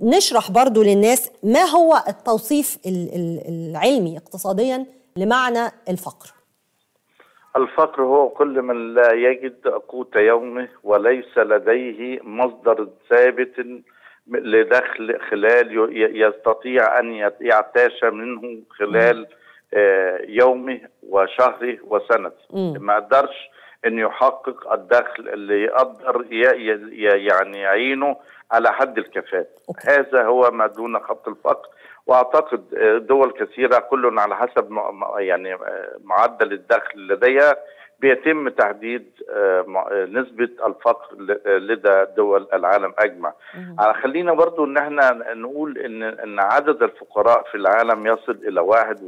نشرح برضو للناس ما هو التوصيف العلمي اقتصاديا لمعنى الفقر. الفقر هو كل من لا يجد قوت يومه وليس لديه مصدر ثابت لدخل خلال يستطيع أن يعتاش منه خلال يومه وشهره وسنته. ما قدرش أن يحقق الدخل اللي يقدر يعني يعينه على حد الكفاف. هذا هو ما دون خط الفقر. واعتقد دول كثيره كل على حسب يعني معدل الدخل لديها بيتم تحديد نسبه الفقر لدى دول العالم اجمع. خلينا برضو ان احنا نقول ان عدد الفقراء في العالم يصل الى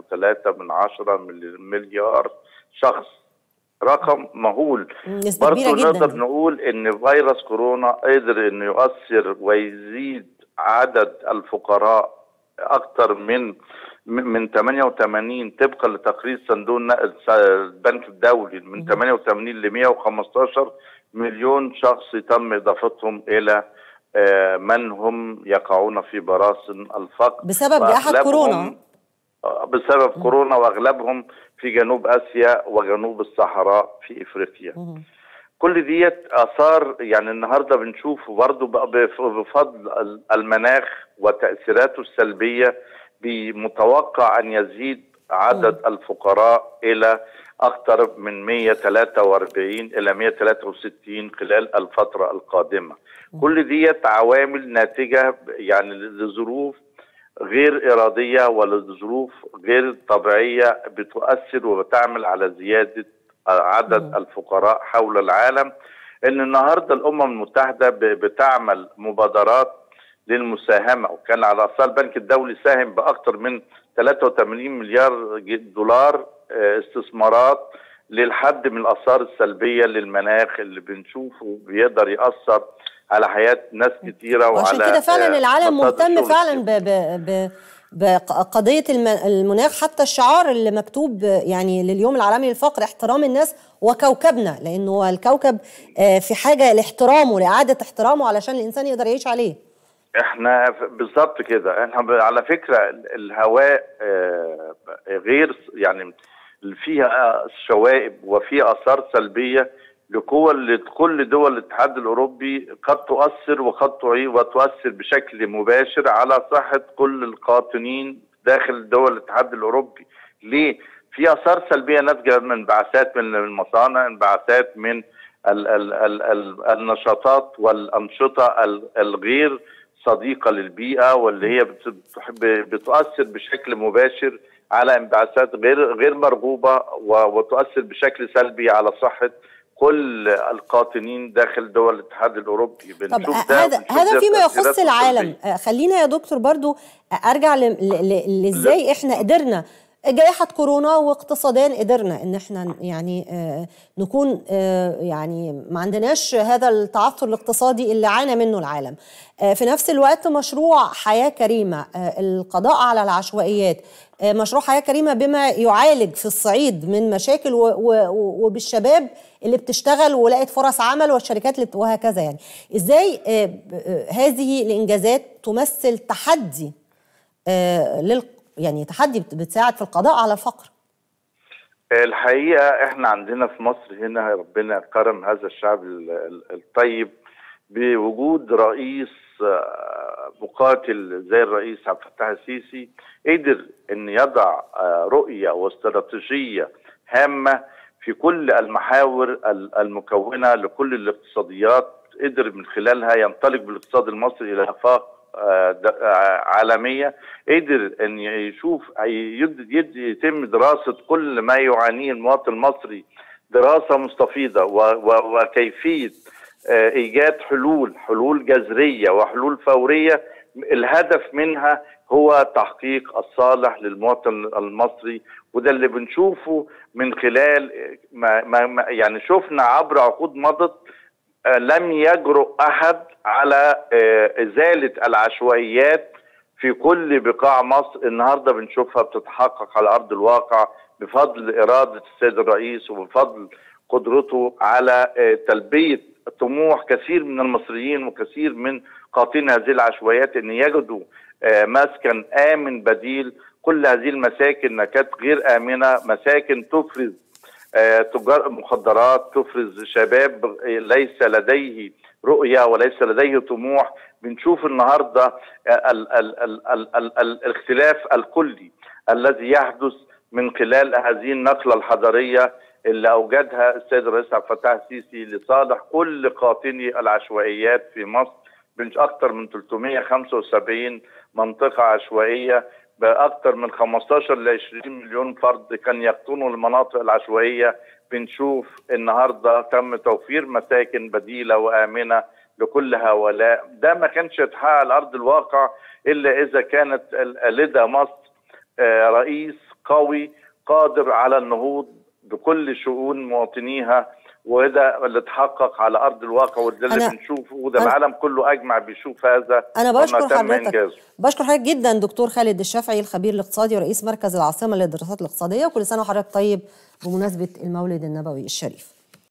1.3 مليار شخص، رقم مهول. برضو نقدر نقول ان فيروس كورونا قدر انه يؤثر ويزيد عدد الفقراء اكثر من 88 طبقا لتقرير صندوق البنك الدولي، من 88 ل 115 مليون شخص تم اضافتهم الى من هم يقعون في براثن الفقر بسبب جائحة كورونا. بسبب كورونا، واغلبهم في جنوب اسيا وجنوب الصحراء في افريقيا. كل ديت اثار يعني النهارده بنشوف برضه بفضل المناخ وتاثيراته السلبيه بمتوقع ان يزيد عدد الفقراء الى اكثر من 143 الى 163 خلال الفتره القادمه. كل ديت عوامل ناتجه يعني لظروف غير اراديه ولظروف غير طبيعيه بتؤثر وبتعمل على زياده عدد الفقراء حول العالم. ان النهارده الامم المتحده بتعمل مبادرات للمساهمه، وكان على راسها البنك الدولي ساهم باكثر من 83 مليار دولار استثمارات للحد من الاثار السلبيه للمناخ اللي بنشوفه بيقدر ياثر على حياه ناس كثيره. وعشان كده فعلا العالم مهتم فعلا بقضية المناخ. حتى الشعار اللي مكتوب يعني لليوم العالمي للفقر احترام الناس وكوكبنا، لأنه الكوكب في حاجة لاحترامه، لإعادة احترامه علشان الإنسان يقدر يعيش عليه. احنا بالظبط كده. احنا على فكرة الهواء غير يعني فيها شوائب وفيها آثار سلبية لكل دول الاتحاد الأوروبي، قد تؤثر وقد تعيد وتؤثر بشكل مباشر على صحة كل القاطنين داخل دول الاتحاد الأوروبي. ليه؟ في آثار سلبية ناتجة من انبعاثات من المصانع، انبعاثات من النشاطات والأنشطة الغير صديقة للبيئة، واللي هي بتؤثر بشكل مباشر على انبعاثات غير مرغوبة وتؤثر بشكل سلبي على صحة كل القاطنين داخل دول الاتحاد الأوروبي. طب هذا فيما يخص العالم. خلينا يا دكتور برضو أرجع لإزاي إحنا قدرنا جائحة كورونا واقتصاديا قدرنا إن إحنا يعني نكون يعني ما عندناش هذا التعثر الاقتصادي اللي عانى منه العالم. في نفس الوقت مشروع حياة كريمة، القضاء على العشوائيات، مشروع حياة كريمة بما يعالج في الصعيد من مشاكل وبالشباب اللي بتشتغل ولقت فرص عمل والشركات اللي وهكذا. يعني إزاي هذه الإنجازات تمثل تحدي يعني تحدي بتساعد في القضاء على الفقر؟ الحقيقة احنا عندنا في مصر هنا ربنا كرم هذا الشعب الطيب بوجود رئيس مقاتل زي الرئيس عبد الفتاح السيسي، قدر ان يضع رؤية واستراتيجية هامة في كل المحاور المكونة لكل الاقتصاديات، قدر من خلالها ينطلق بالاقتصاد المصري الى آفاق عالمية، قدر ان يشوف يتم دراسة كل ما يعانيه المواطن المصري دراسة مستفيضة وكيفية ايجاد حلول جذرية وحلول فورية. الهدف منها هو تحقيق الصالح للمواطن المصري، وده اللي بنشوفه من خلال ما يعني شفنا عبر عقود مضت لم يجرؤ أحد على إزالة العشوائيات في كل بقاع مصر. النهاردة بنشوفها بتتحقق على أرض الواقع بفضل إرادة السيد الرئيس وبفضل قدرته على تلبية طموح كثير من المصريين وكثير من قاطين هذه العشوائيات ان يجدوا مسكن آمن بديل. كل هذه المساكن كانت غير آمنة، مساكن تفرز تجار مخدرات، تفرز شباب ليس لديه رؤية وليس لديه طموح. بنشوف النهاردة الاختلاف الكلي الذي يحدث من خلال هذه النقلة الحضارية اللي أوجدها السيد الرئيس عبد الفتاح السيسي لصالح كل قاطني العشوائيات في مصر. أكثر من 375 منطقة عشوائية بأكثر من 15 ل 20 مليون فرد كان يقطنوا المناطق العشوائية. بنشوف النهارده تم توفير مساكن بديلة وآمنة لكل هؤلاء. ده ما كانش يتحقق على أرض الواقع إلا إذا كانت لدى مصر رئيس قوي قادر على النهوض بكل شؤون مواطنيها، وده اللي اتحقق على ارض الواقع وده اللي بنشوفه، وده العالم كله اجمع بيشوف هذا. انا بشكر حضرتك جدا دكتور خالد الشافعي الخبير الاقتصادي ورئيس مركز العاصمه للدراسات الاقتصاديه، وكل سنه وحضرتك طيب بمناسبه المولد النبوي الشريف.